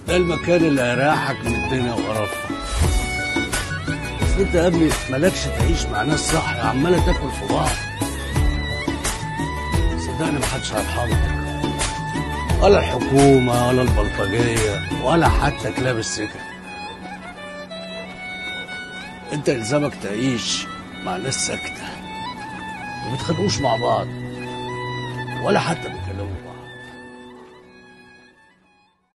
ده المكان اللي هيريحك من الدنيا وقرفها. بس انت يا ابني مالكش تعيش مع ناس صح عماله تاكل في بعض. صدقني محدش هيرحمك، ولا الحكومه ولا البلطجيه ولا حتى كلاب السكن. انت الزامك تعيش مع ناس ساكته، ما بيتخانقوش مع بعض ولا حتى بيكلموا بعض.